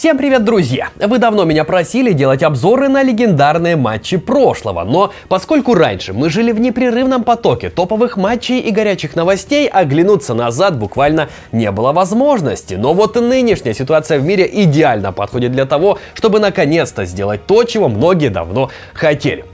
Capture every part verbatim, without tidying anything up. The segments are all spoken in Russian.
Всем привет, друзья! Вы давно меня просили делать обзоры на легендарные матчи прошлого, но поскольку раньше мы жили в непрерывном потоке топовых матчей и горячих новостей, оглянуться назад буквально не было возможности. Но вот и нынешняя ситуация в мире идеально подходит для того, чтобы наконец-то сделать то, чего многие давно хотели.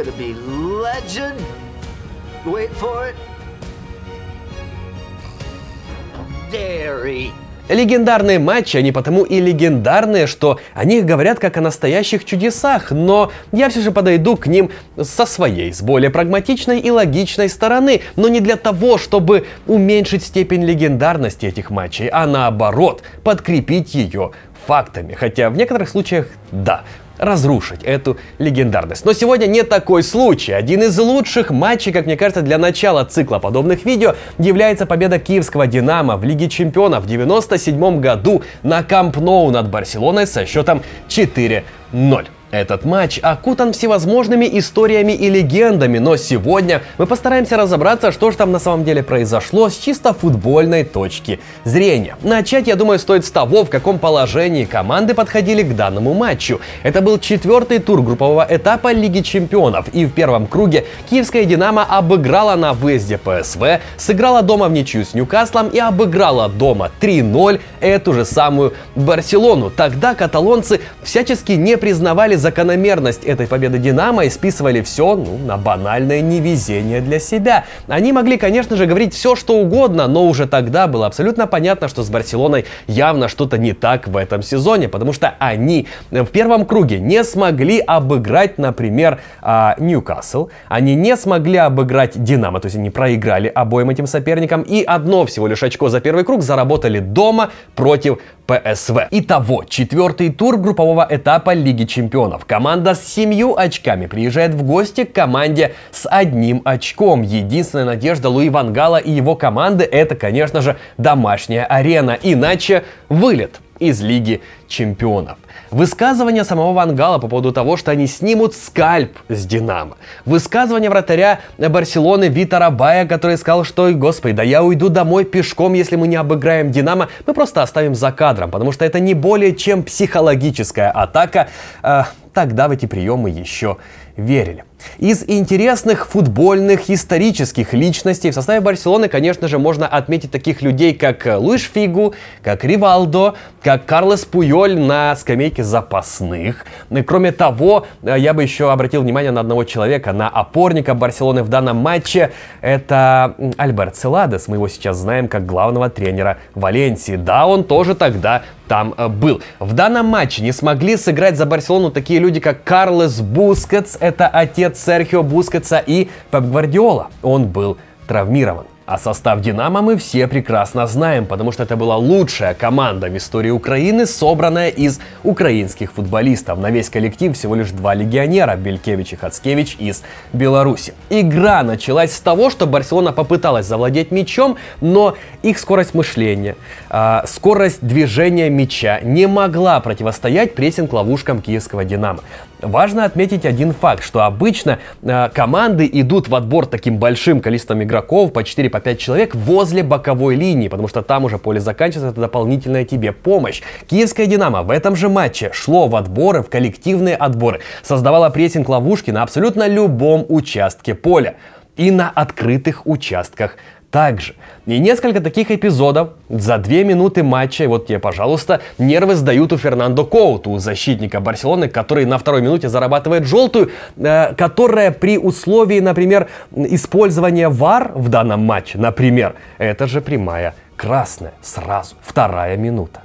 Легендарные матчи, они потому и легендарные, что о них говорят как о настоящих чудесах, но я все же подойду к ним со своей, с более прагматичной и логичной стороны, но не для того, чтобы уменьшить степень легендарности этих матчей, а наоборот, подкрепить ее фактами, хотя в некоторых случаях да. разрушить эту легендарность. Но сегодня не такой случай. Один из лучших матчей, как мне кажется, для начала цикла подобных видео является победа киевского «Динамо» в Лиге Чемпионов в девяносто седьмом году на Камп Ноу над Барселоной со счетом четыре ноль. Этот матч окутан всевозможными историями и легендами, но сегодня мы постараемся разобраться, что же там на самом деле произошло с чисто футбольной точки зрения. Начать, я думаю, стоит с того, в каком положении команды подходили к данному матчу. Это был четвертый тур группового этапа Лиги Чемпионов, и в первом круге киевская «Динамо» обыграла на выезде ПСВ, сыграла дома в ничью с Ньюкаслом и обыграла дома три ноль эту же самую Барселону. Тогда каталонцы всячески не признавали закономерность этой победы «Динамо» и списывали все ну, на банальное невезение для себя. Они могли, конечно же, говорить все, что угодно, но уже тогда было абсолютно понятно, что с Барселоной явно что-то не так в этом сезоне, потому что они в первом круге не смогли обыграть, например, Ньюкасл, они не смогли обыграть «Динамо», то есть они проиграли обоим этим соперникам, и одно всего лишь очко за первый круг заработали дома против ПСВ. Итого, четвертый тур группового этапа Лиги Чемпионов. Команда с семью очками приезжает в гости к команде с одним очком. Единственная надежда Луи ван Гала и его команды — это, конечно же, домашняя арена. Иначе вылет из Лиги Чемпионов. Высказывание самого Ван Гала по поводу того, что они снимут скальп с «Динамо». Высказывание вратаря Барселоны Витора Бая, который сказал, что, господи, да я уйду домой пешком, если мы не обыграем «Динамо», мы просто оставим за кадром, потому что это не более чем психологическая атака. Э, тогда в эти приемы еще верили. Из интересных футбольных исторических личностей в составе Барселоны, конечно же, можно отметить таких людей, как Луиш Фигу, как Ривалдо, как Карлос Пуйоль на скамейке запасных. Кроме того, я бы еще обратил внимание на одного человека, на опорника Барселоны в данном матче. Это Альберт Целадес. Мы его сейчас знаем как главного тренера Валенсии. Да, он тоже тогда там был. В данном матче не смогли сыграть за Барселону такие люди, как Карлос Бускетс, это отец Серхио Бускетса, и Пеп Гвардиола. Он был травмирован. А состав «Динамо» мы все прекрасно знаем, потому что это была лучшая команда в истории Украины, собранная из украинских футболистов. На весь коллектив всего лишь два легионера — Белькевич и Хацкевич из Беларуси. Игра началась с того, что Барселона попыталась завладеть мячом, но их скорость мышления, э, скорость движения мяча не могла противостоять прессинг-ловушкам киевского «Динамо». Важно отметить один факт, что обычно э, команды идут в отбор таким большим количеством игроков, по четыре по пять человек, возле боковой линии, потому что там уже поле заканчивается, это дополнительная тебе помощь. Киевская «Динамо» в этом же матче шло в отборы, в коллективные отборы, создавала прессинг-ловушки на абсолютно любом участке поля и на открытых участках также. И несколько таких эпизодов за две минуты матча, и вот тебе, пожалуйста, нервы сдают у Фернандо Коуту, у защитника Барселоны, который на второй минуте зарабатывает желтую, э, которая при условии, например, использования ВАР в данном матче, например, это же прямая красная сразу, вторая минута.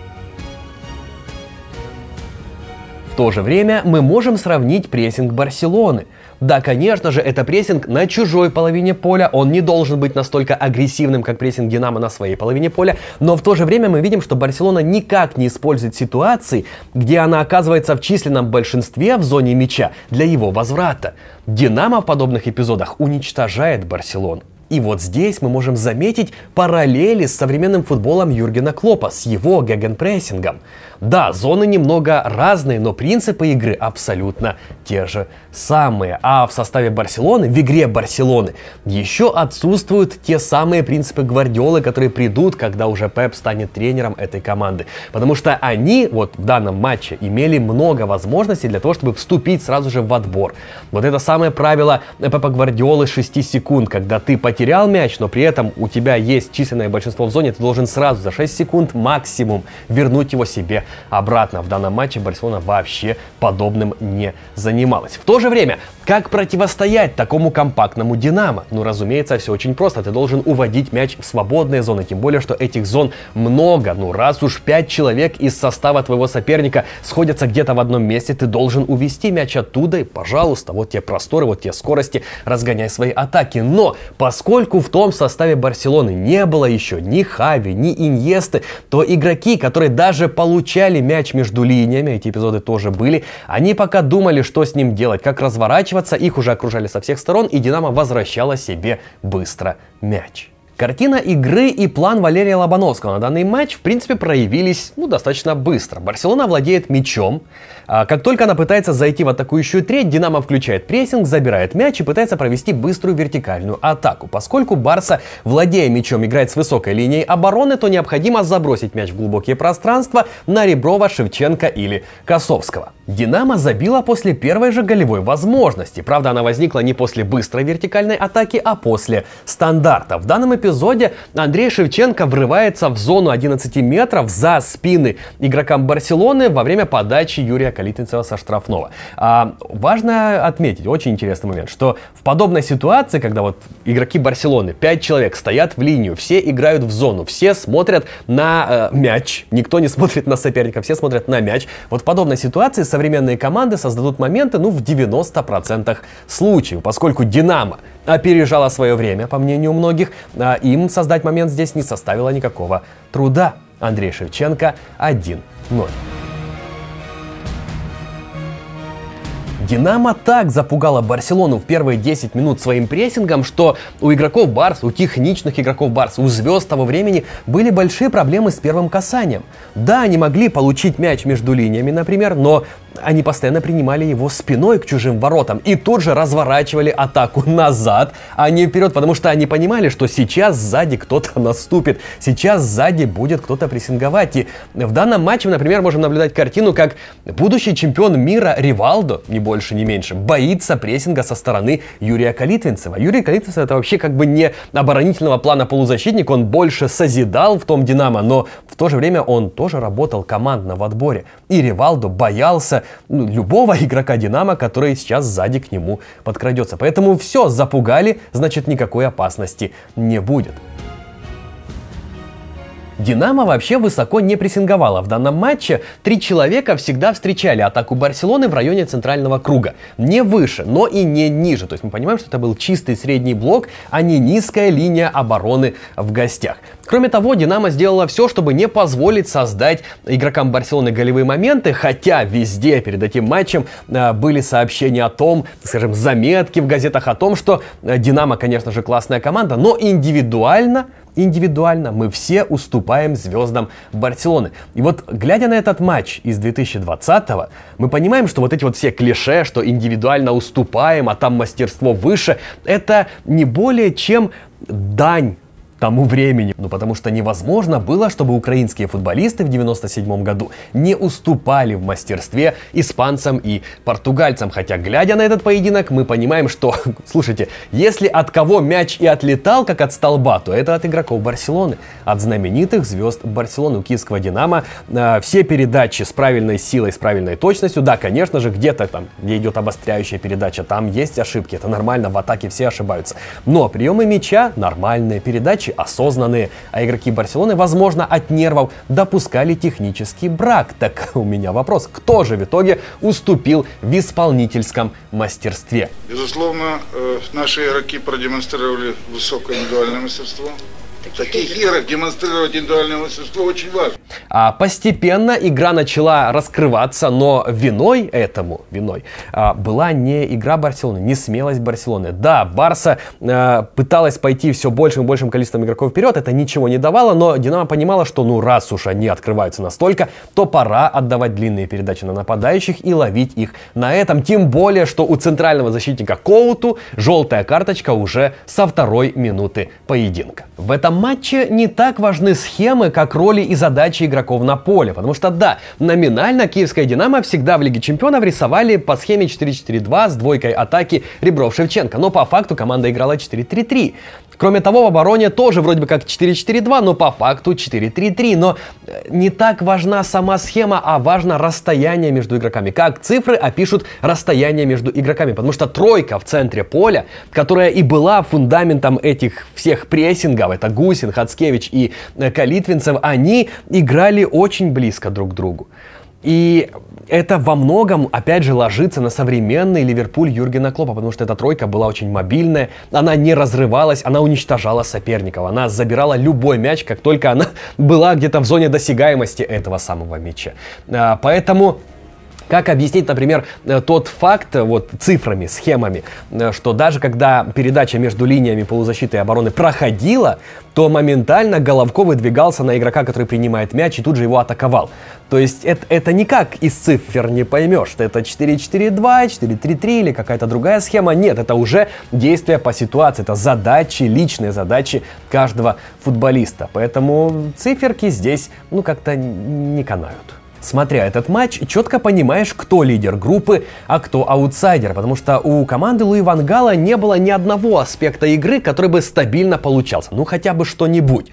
В то же время мы можем сравнить прессинг Барселоны. Да, конечно же, это прессинг на чужой половине поля, он не должен быть настолько агрессивным, как прессинг «Динамо» на своей половине поля, но в то же время мы видим, что Барселона никак не использует ситуации, где она оказывается в численном большинстве в зоне мяча для его возврата. «Динамо» в подобных эпизодах уничтожает Барселону. И вот здесь мы можем заметить параллели с современным футболом Юргена Клоппа, с его гегенпрессингом. Да, зоны немного разные, но принципы игры абсолютно те же самые. А в составе Барселоны, в игре Барселоны, еще отсутствуют те самые принципы Гвардиолы, которые придут, когда уже Пеп станет тренером этой команды. Потому что они вот в данном матче имели много возможностей для того, чтобы вступить сразу же в отбор. Вот это самое правило Пепа Гвардиолы шести секунд, когда ты потерял мяч, но при этом у тебя есть численное большинство в зоне, ты должен сразу за шесть секунд максимум вернуть его себе обратно. В данном матче Барселона вообще подобным не занималась. В то же время, как противостоять такому компактному Динамо? Ну, разумеется, все очень просто. Ты должен уводить мяч в свободные зоны, тем более, что этих зон много. Ну, раз уж пять человек из состава твоего соперника сходятся где-то в одном месте, ты должен увести мяч оттуда, и, пожалуйста, вот те просторы, вот те скорости, разгоняй свои атаки. Но, поскольку в том составе Барселоны не было еще ни Хави, ни Иньесты, то игроки, которые даже получали мяч между линиями, эти эпизоды тоже были, они пока думали, что с ним делать, как разворачиваться, их уже окружали со всех сторон, и Динамо возвращала себе быстро мяч. Картина игры и план Валерия Лобановского на данный матч, в принципе, проявились ну, достаточно быстро. Барселона владеет мячом. Как только она пытается зайти в атакующую треть, Динамо включает прессинг, забирает мяч и пытается провести быструю вертикальную атаку. Поскольку Барса, владея мячом, играет с высокой линией обороны, то необходимо забросить мяч в глубокие пространства на Реброва, Шевченко или Косовского. Динамо забила после первой же голевой возможности. Правда, она возникла не после быстрой вертикальной атаки, а после стандарта. В данном эпизоде Андрей Шевченко врывается в зону одиннадцати метров за спины игрокам Барселоны во время подачи Юрия Калитвинцева со штрафного. А, важно отметить, очень интересный момент, что в подобной ситуации, когда вот игроки Барселоны, пять человек, стоят в линию, все играют в зону, все смотрят на э, мяч, никто не смотрит на соперника, все смотрят на мяч. Вот в подобной ситуации современные команды создадут моменты, ну, в девяноста процентах случаев, поскольку Динамо опережала свое время, по мнению многих, а им создать момент здесь не составило никакого труда. Андрей Шевченко один ноль. Динамо так запугала Барселону в первые десять минут своим прессингом, что у игроков Барса, у техничных игроков Барса, у звезд того времени были большие проблемы с первым касанием. Да, они могли получить мяч между линиями, например, но они постоянно принимали его спиной к чужим воротам и тут же разворачивали атаку назад, а не вперед, потому что они понимали, что сейчас сзади кто-то наступит, сейчас сзади будет кто-то прессинговать. И в данном матче, например, можем наблюдать картину, как будущий чемпион мира Ривалдо, не больше, не меньше, боится прессинга со стороны Юрия Калитвинцева. Юрий Калитвинцев — это вообще как бы не оборонительного плана полузащитник, он больше созидал в том Динамо, но в то же время он тоже работал командно в отборе. И Ривалдо боялся ну, любого игрока Динамо, который сейчас сзади к нему подкрадется. Поэтому все, запугали, значит никакой опасности не будет. Динамо вообще высоко не прессинговала. В данном матче три человека всегда встречали атаку Барселоны в районе центрального круга. Не выше, но и не ниже. То есть мы понимаем, что это был чистый средний блок, а не низкая линия обороны в гостях. Кроме того, Динамо сделала все, чтобы не позволить создать игрокам Барселоны голевые моменты, хотя везде перед этим матчем э, были сообщения о том, скажем, заметки в газетах о том, что э, Динамо, конечно же, классная команда, но индивидуально Индивидуально мы все уступаем звездам Барселоны. И вот, глядя на этот матч из две тысячи двадцатого, мы понимаем, что вот эти вот все клише, что индивидуально уступаем, а там мастерство выше, это не более чем дань тому времени. Ну, потому что невозможно было, чтобы украинские футболисты в девяносто седьмом году не уступали в мастерстве испанцам и португальцам. Хотя, глядя на этот поединок, мы понимаем, что, слушайте, если от кого мяч и отлетал, как от столба, то это от игроков Барселоны, от знаменитых звезд Барселоны, у киевского Динамо. Э, все передачи с правильной силой, с правильной точностью. Да, конечно же, где-то там, где идет обостряющая передача, там есть ошибки. Это нормально, в атаке все ошибаются. Но приемы мяча, нормальные передачи, осознанные, а игроки Барселоны, возможно, от нервов допускали технический брак. Так у меня вопрос, кто же в итоге уступил в исполнительском мастерстве? Безусловно, наши игроки продемонстрировали высокое индивидуальное мастерство. В таких играх демонстрировать индивидуальное мастерство очень важно. А постепенно игра начала раскрываться, но виной этому, виной, а, была не игра Барселоны, не смелость Барселоны. Да, Барса а, пыталась пойти все большим и большим количеством игроков вперед, это ничего не давало, но Динамо понимала, что ну раз уж они открываются настолько, то пора отдавать длинные передачи на нападающих и ловить их на этом. Тем более, что у центрального защитника Коуту желтая карточка уже со второй минуты поединка. В этом матче не так важны схемы, как роли и задачи игроков на поле, потому что да, номинально киевская Динамо всегда в Лиге Чемпионов рисовали по схеме четыре четыре два с двойкой атаки Ребров-Шевченко, но по факту команда играла четыре три три. Кроме того, в обороне тоже вроде бы как четыре четыре два, но по факту четыре три три. Но не так важна сама схема, а важно расстояние между игроками. Как цифры опишут расстояние между игроками. Потому что тройка в центре поля, которая и была фундаментом этих всех прессингов, это Гусин, Хацкевич и Калитвинцев, они играли очень близко друг к другу. И это во многом, опять же, ложится на современный Ливерпуль Юргена Клоппа, потому что эта тройка была очень мобильная, она не разрывалась, она уничтожала соперников, она забирала любой мяч, как только она была где-то в зоне досягаемости этого самого мяча. Поэтому... Как объяснить, например, тот факт, вот цифрами, схемами, что даже когда передача между линиями полузащиты и обороны проходила, то моментально Головко выдвигался на игрока, который принимает мяч, и тут же его атаковал. То есть это, это никак из цифр не поймешь, что это четыре четыре два, четыре три три или какая-то другая схема. Нет, это уже действия по ситуации, это задачи, личные задачи каждого футболиста. Поэтому циферки здесь, ну, как-то не канают. Смотря этот матч, четко понимаешь, кто лидер группы, а кто аутсайдер, потому что у команды Луи ван Гала не было ни одного аспекта игры, который бы стабильно получался, ну хотя бы что-нибудь.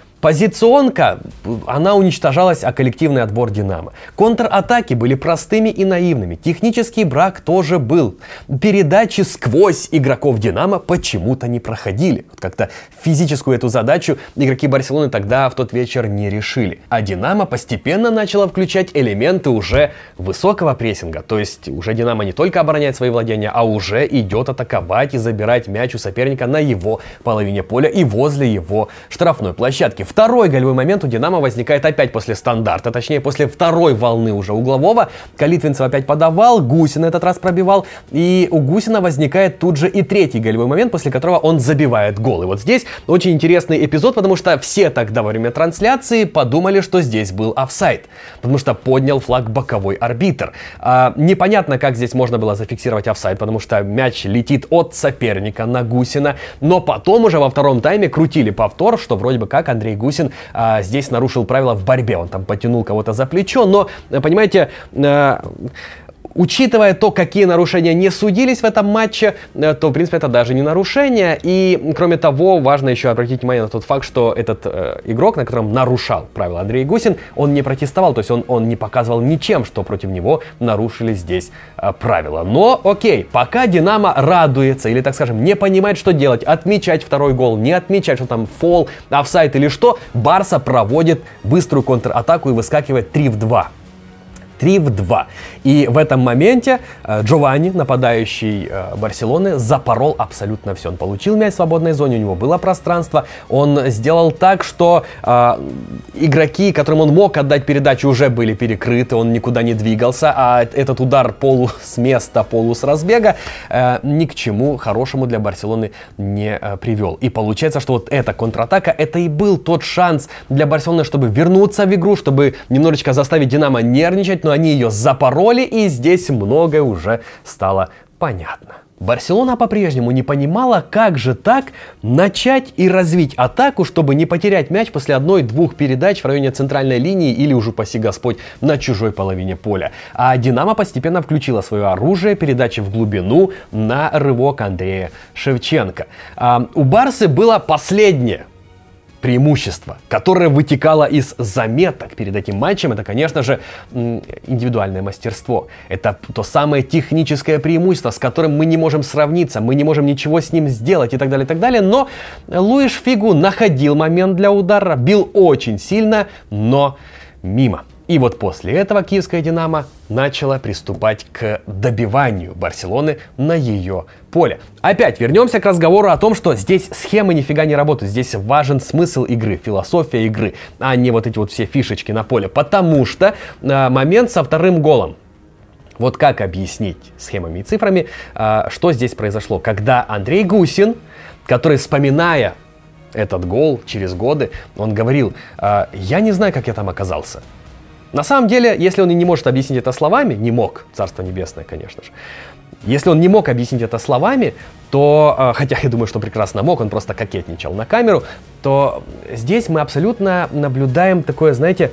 Позиционка, она уничтожалась, а коллективный отбор Динамо. Контратаки были простыми и наивными. Технический брак тоже был. Передачи сквозь игроков Динамо почему-то не проходили. Вот как-то физическую эту задачу игроки Барселоны тогда в тот вечер не решили. А Динамо постепенно начала включать элементы уже высокого прессинга. То есть уже Динамо не только обороняет свои владения, а уже идет атаковать и забирать мяч у соперника на его половине поля и возле его штрафной площадки. Второй голевой момент у Динамо возникает опять после стандарта, точнее после второй волны уже углового. Калитвинцев опять подавал, Гусин этот раз пробивал, и у Гусина возникает тут же и третий голевой момент, после которого он забивает гол. И вот здесь очень интересный эпизод, потому что все тогда во время трансляции подумали, что здесь был офсайд, потому что поднял флаг боковой арбитр. А, непонятно, как здесь можно было зафиксировать офсайд, потому что мяч летит от соперника на Гусина, но потом уже во втором тайме крутили повтор, что вроде бы как Андрей Гусин а, здесь нарушил правила в борьбе. Он там потянул кого-то за плечо, но, понимаете, а, учитывая то, какие нарушения не судились в этом матче, то, в принципе, это даже не нарушение. И, кроме того, важно еще обратить внимание на тот факт, что этот э, игрок, на котором нарушал правила Андрей Гусин, он не протестовал, то есть он, он не показывал ничем, что против него нарушили здесь э, правила. Но, окей, пока Динамо радуется, или, так скажем, не понимает, что делать, отмечать второй гол, не отмечать, что там фол, офсайд или что, Барса проводит быструю контратаку и выскакивает три в два. три в два. И в этом моменте э, Джованни, нападающий э, Барселоны, запорол абсолютно все. Он получил мяч в свободной зоне, у него было пространство. Он сделал так, что э, игроки, которым он мог отдать передачу, уже были перекрыты, он никуда не двигался. А этот удар полу с места, полу с разбега э, ни к чему хорошему для Барселоны не э, привел. И получается, что вот эта контратака, это и был тот шанс для Барселоны, чтобы вернуться в игру, чтобы немножечко заставить Динамо нервничать, но они ее запороли, и здесь многое уже стало понятно. Барселона по-прежнему не понимала, как же так начать и развить атаку, чтобы не потерять мяч после одной-двух передач в районе центральной линии или, уже упаси Господь, на чужой половине поля. А Динамо постепенно включила свое оружие, передачи в глубину на рывок Андрея Шевченко. А у Барсы было последнее преимущество, которое вытекало из заметок перед этим матчем, это, конечно же, индивидуальное мастерство. Это то самое техническое преимущество, с которым мы не можем сравниться, мы не можем ничего с ним сделать и так далее, и так далее. Но Луиш Фигу находил момент для удара, бил очень сильно, но мимо. И вот после этого киевская «Динамо» начала приступать к добиванию Барселоны на ее поле. Опять вернемся к разговору о том, что здесь схемы нифига не работают. Здесь важен смысл игры, философия игры, а не вот эти вот все фишечки на поле. Потому что э, момент со вторым голом. Вот как объяснить схемами и цифрами, э, что здесь произошло? Когда Андрей Гусин, который, вспоминая этот гол через годы, он говорил: э, «Я не знаю, как я там оказался». На самом деле, если он и не может объяснить это словами, не мог, Царство Небесное, конечно же, если он не мог объяснить это словами, то, хотя я думаю, что прекрасно мог, он просто кокетничал на камеру, то здесь мы абсолютно наблюдаем такое, знаете,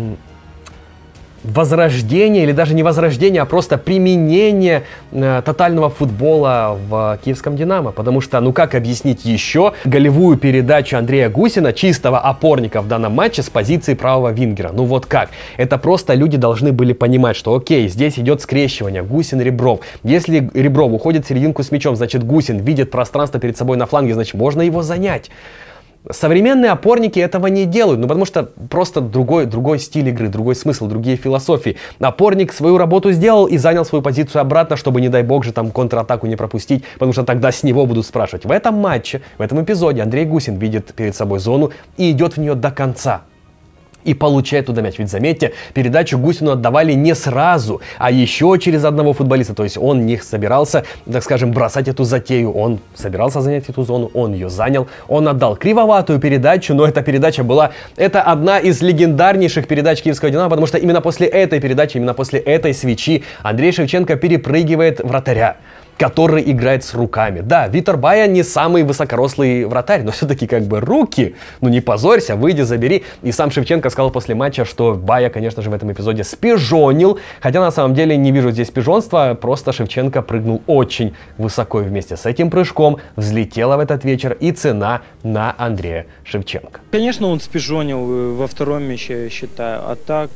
возрождение, или даже не возрождение, а просто применение э, тотального футбола в киевском «Динамо». Потому что, ну как объяснить еще голевую передачу Андрея Гусина, чистого опорника в данном матче, с позиции правого вингера? Ну вот как? Это просто люди должны были понимать, что окей, здесь идет скрещивание Гусин-Ребров. Если Ребров уходит в серединку с мячом, значит Гусин видит пространство перед собой на фланге, значит можно его занять. Современные опорники этого не делают, ну потому что просто другой, другой стиль игры, другой смысл, другие философии. Опорник свою работу сделал и занял свою позицию обратно, чтобы, не дай бог же, там контратаку не пропустить, потому что тогда с него будут спрашивать. В этом матче, в этом эпизоде Андрей Гусин видит перед собой зону и идет в нее до конца. И получает туда мяч. Ведь заметьте, передачу Гусину отдавали не сразу, а еще через одного футболиста. То есть он не собирался, так скажем, бросать эту затею. Он собирался занять эту зону, он ее занял. Он отдал кривоватую передачу, но эта передача была... Это одна из легендарнейших передач киевского «Динамо», потому что именно после этой передачи, именно после этой свечи Андрей Шевченко перепрыгивает вратаря, который играет с руками. Да, Витор Бая не самый высокорослый вратарь, но все-таки как бы руки, ну не позорься, выйди, забери. И сам Шевченко сказал после матча, что Бая, конечно же, в этом эпизоде спижонил, хотя на самом деле не вижу здесь пижонства, просто Шевченко прыгнул очень высоко, и вместе с этим прыжком взлетела в этот вечер и цена на Андрея Шевченко. Конечно, он спижонил во втором мяче, я считаю, а так...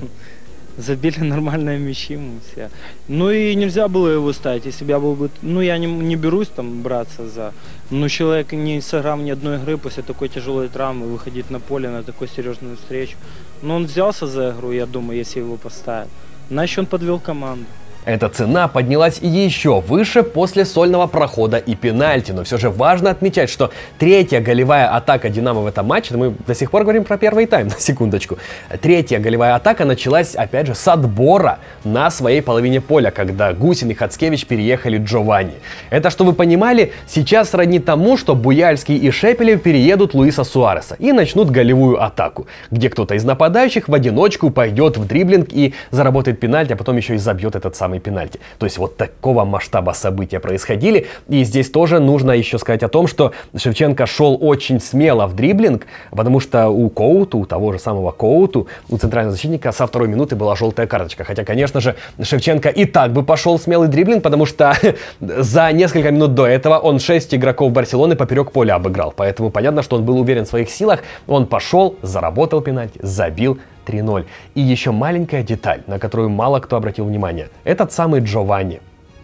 Забили нормальные мячи мы все. Ну и нельзя было его ставить, если бы я был бы... Ну я не, не берусь там браться за... Но человек не сыграл ни одной игры после такой тяжелой травмы, выходить на поле на такую серьезную встречу. Но он взялся за игру, я думаю, если его поставят. Иначе он подвел команду. Эта цена поднялась еще выше после сольного прохода и пенальти. Но все же важно отмечать, что третья голевая атака «Динамо» в этом матче, мы до сих пор говорим про первый тайм, на секундочку. Третья голевая атака началась, опять же, с отбора на своей половине поля, когда Гусин и Хацкевич переехали Джованни. Это, что вы понимали, сейчас сродни тому, что Буяльский и Шепелев переедут Луиса Суареса и начнут голевую атаку, где кто-то из нападающих в одиночку пойдет в дриблинг и заработает пенальти, а потом еще и забьет этот самый пенальти. То есть вот такого масштаба события происходили. И здесь тоже нужно еще сказать о том, что Шевченко шел очень смело в дриблинг, потому что у Коуту, у того же самого Коуту, у центрального защитника со второй минуты была желтая карточка. Хотя, конечно же, Шевченко и так бы пошел смелый дриблинг, потому что за несколько минут до этого он шесть игроков Барселоны поперек поля обыграл. Поэтому понятно, что он был уверен в своих силах. Он пошел, заработал пенальти, забил три ноль. И еще маленькая деталь, на которую мало кто обратил внимание. Этот самый Джованни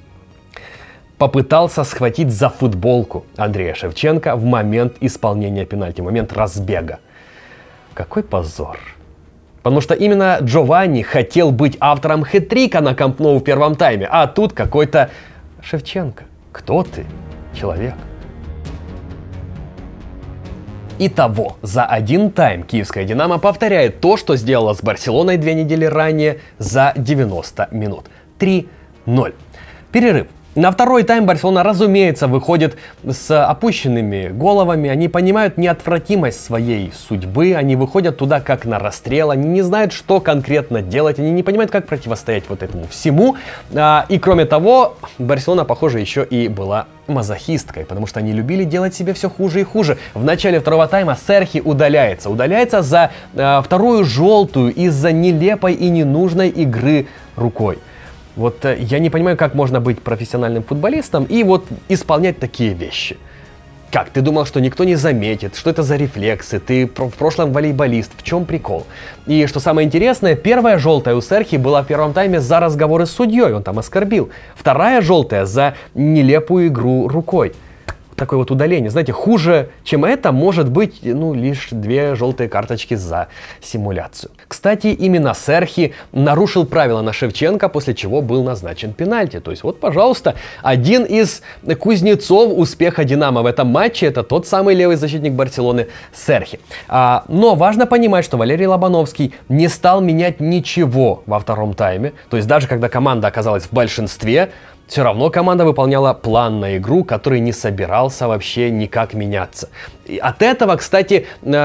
попытался схватить за футболку Андрея Шевченко в момент исполнения пенальти, в момент разбега. Какой позор. Потому что именно Джованни хотел быть автором хет-трика на Камп Ноу в первом тайме, а тут какой-то Шевченко. Кто ты, человек? Итого, за один тайм киевская «Динамо» повторяет то, что сделала с Барселоной две недели ранее за девяносто минут. три ноль. Перерыв. На второй тайм Барселона, разумеется, выходит с опущенными головами. Они понимают неотвратимость своей судьбы. Они выходят туда как на расстрел. Они не знают, что конкретно делать. Они не понимают, как противостоять вот этому всему. И кроме того, Барселона, похоже, еще и была мазохисткой, потому что они любили делать себе все хуже и хуже. В начале второго тайма Серхи удаляется. Удаляется за э, вторую желтую из-за нелепой и ненужной игры рукой. Вот э, я не понимаю, как можно быть профессиональным футболистом и вот исполнять такие вещи. Как? Ты думал, что никто не заметит? Что это за рефлексы? Ты в прошлом волейболист. В чем прикол? И что самое интересное, первая желтая у Серхи была в первом тайме за разговоры с судьей. Он там оскорбил. Вторая желтая за нелепую игру рукой. такое вот удаление. Знаете, хуже, чем это, может быть, ну, лишь две желтые карточки за симуляцию. Кстати, именно Серхи нарушил правила на Шевченко, после чего был назначен пенальти. То есть вот, пожалуйста, один из кузнецов успеха Динамо в этом матче — это тот самый левый защитник Барселоны Серхи. А, но важно понимать, что Валерий Лобановский не стал менять ничего во втором тайме. То есть даже когда команда оказалась в большинстве, все равно команда выполняла план на игру, который не собирался вообще никак меняться. И от этого, кстати,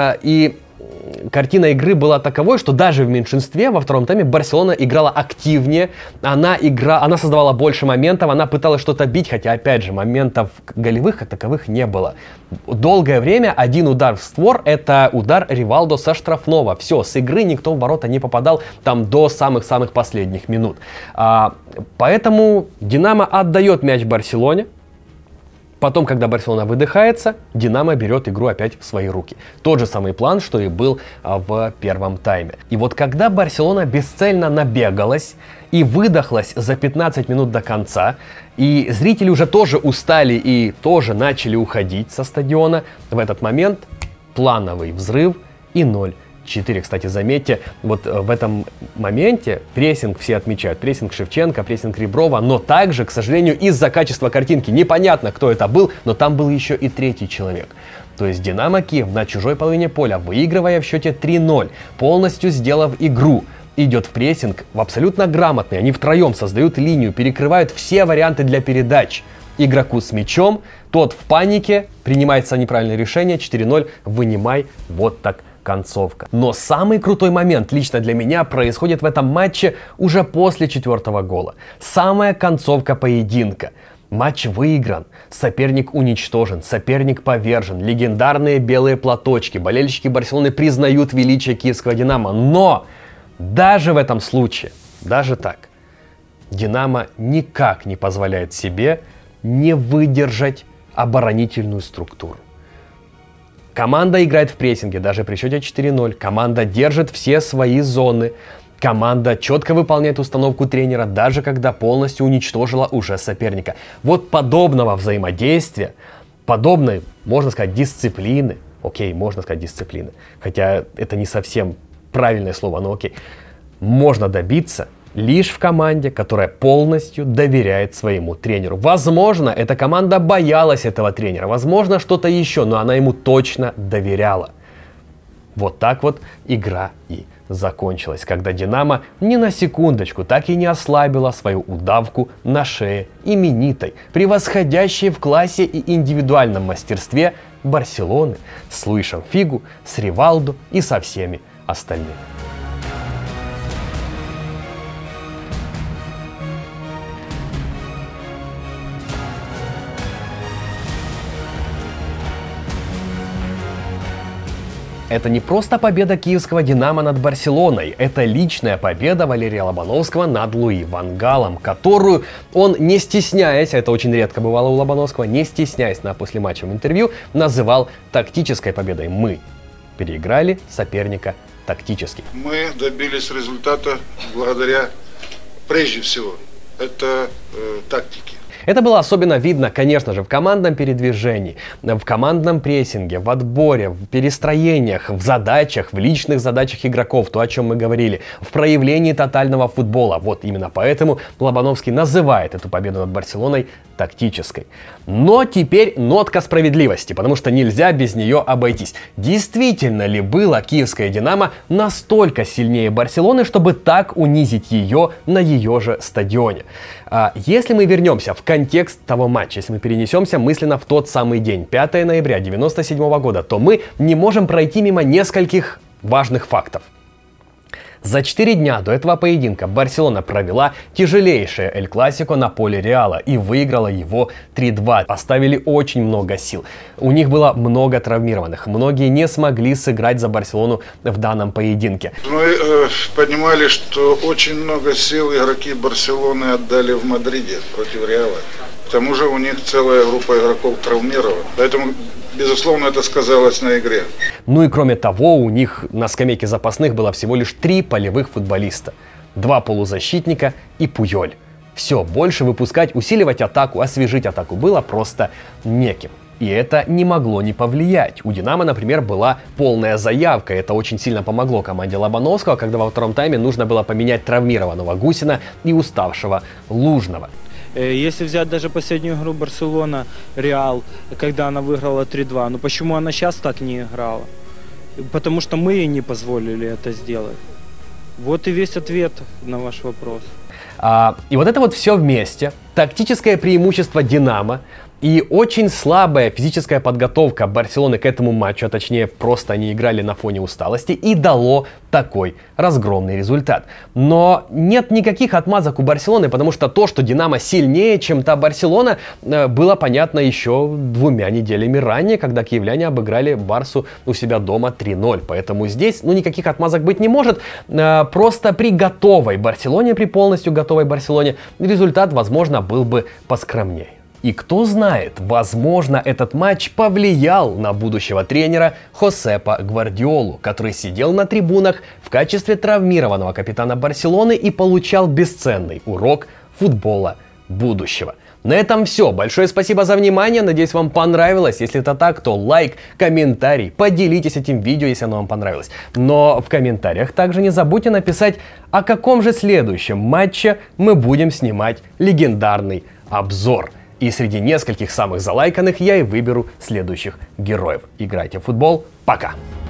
и картина игры была таковой, что даже в меньшинстве во втором тайме Барселона играла активнее, она, игра, она создавала больше моментов, она пыталась что-то бить, хотя, опять же, моментов голевых как таковых не было. Долгое время один удар в створ — это удар Ривалдо со штрафного. Все, с игры никто в ворота не попадал там до самых-самых последних минут. А, поэтому Динамо отдает мяч Барселоне. Потом, когда Барселона выдыхается, Динамо берет игру опять в свои руки. Тот же самый план, что и был а, в первом тайме. И вот когда Барселона бесцельно набегалась и выдохлась за пятнадцать минут до конца, и зрители уже тоже устали и тоже начали уходить со стадиона, в этот момент плановый взрыв и ноль четыре. Кстати, заметьте, вот в этом моменте прессинг все отмечают. Прессинг Шевченко, прессинг Реброва, но также, к сожалению, из-за качества картинки непонятно, кто это был, но там был еще и третий человек. То есть Динамо Киев на чужой половине поля, выигрывая в счете три ноль, полностью сделав игру, идет в прессинг в абсолютно грамотный. Они втроем создают линию, перекрывают все варианты для передач игроку с мячом. Тот в панике, принимается неправильное решение, четыре ноль, вынимай, вот так концовка. Но самый крутой момент лично для меня происходит в этом матче уже после четвертого гола. Самая концовка поединка. Матч выигран, соперник уничтожен, соперник повержен, легендарные белые платочки, болельщики Барселоны признают величие киевского Динамо. Но даже в этом случае, даже так, Динамо никак не позволяет себе не выдержать оборонительную структуру. Команда играет в прессинге, даже при счете четыре ноль. Команда держит все свои зоны. Команда четко выполняет установку тренера, даже когда полностью уничтожила уже соперника. Вот подобного взаимодействия, подобной, можно сказать, дисциплины, окей, можно сказать дисциплины, хотя это не совсем правильное слово, но окей, можно добиться лишь в команде, которая полностью доверяет своему тренеру. Возможно, эта команда боялась этого тренера, возможно, что-то еще, но она ему точно доверяла. Вот так вот игра и закончилась, когда Динамо ни на секундочку так и не ослабила свою удавку на шее именитой, превосходящей в классе и индивидуальном мастерстве Барселоны с Луишем Фигу, с Ривалдо и со всеми остальными. Это не просто победа киевского Динамо над Барселоной, это личная победа Валерия Лобановского над Луи ван Галом, которую он, не стесняясь, это очень редко бывало у Лобановского, не стесняясь на послематчевом интервью, называл тактической победой. Мы переиграли соперника тактически. Мы добились результата благодаря, прежде всего, это э, тактике. Это было особенно видно, конечно же, в командном передвижении, в командном прессинге, в отборе, в перестроениях, в задачах, в личных задачах игроков, то, о чем мы говорили, в проявлении тотального футбола. Вот именно поэтому Лобановский называет эту победу над Барселоной тактической. Но теперь нотка справедливости, потому что нельзя без нее обойтись. Действительно ли было киевское Динамо настолько сильнее Барселоны, чтобы так унизить ее на ее же стадионе? А если мы вернемся в контекст того матча, если мы перенесемся мысленно в тот самый день, пятое ноября девяносто седьмого года, то мы не можем пройти мимо нескольких важных фактов. За четыре дня до этого поединка Барселона провела тяжелейшее Эль Классико на поле Реала и выиграла его три два. Оставили очень много сил. У них было много травмированных. Многие не смогли сыграть за Барселону в данном поединке. Мы э, понимали, что очень много сил игроки Барселоны отдали в Мадриде против Реала. К тому же у них целая группа игроков травмирована. Поэтому, безусловно, это сказалось на игре. Ну и кроме того, у них на скамейке запасных было всего лишь три полевых футболиста. Два полузащитника и Пуйоль. Все, больше выпускать, усиливать атаку, освежить атаку было просто неким. И это не могло не повлиять. У «Динамо», например, была полная заявка. Это очень сильно помогло команде Лобановского, когда во втором тайме нужно было поменять травмированного Гусина и уставшего Лужного. Если взять даже последнюю игру Барселона-Реал, когда она выиграла три-два, ну почему она сейчас так не играла? Потому что мы ей не позволили это сделать. Вот и весь ответ на ваш вопрос. А, и вот это вот все вместе, тактическое преимущество «Динамо» и очень слабая физическая подготовка Барселоны к этому матчу, а точнее просто они играли на фоне усталости, и дало такой разгромный результат. Но нет никаких отмазок у Барселоны, потому что то, что «Динамо» сильнее, чем та Барселона, было понятно еще двумя неделями ранее, когда киевляне обыграли Барсу у себя дома три ноль. Поэтому здесь ну, никаких отмазок быть не может. Просто при готовой Барселоне, при полностью готовой Барселоне, результат, возможно, был бы поскромнее. И кто знает, возможно, этот матч повлиял на будущего тренера Хосепа Гвардиолу, который сидел на трибунах в качестве травмированного капитана Барселоны и получал бесценный урок футбола будущего. На этом все. Большое спасибо за внимание. Надеюсь, вам понравилось. Если это так, то лайк, комментарий. Поделитесь этим видео, если оно вам понравилось. Но в комментариях также не забудьте написать, о каком же следующем матче мы будем снимать легендарный обзор. И среди нескольких самых залайканных я и выберу следующих героев. Играйте в футбол. Пока!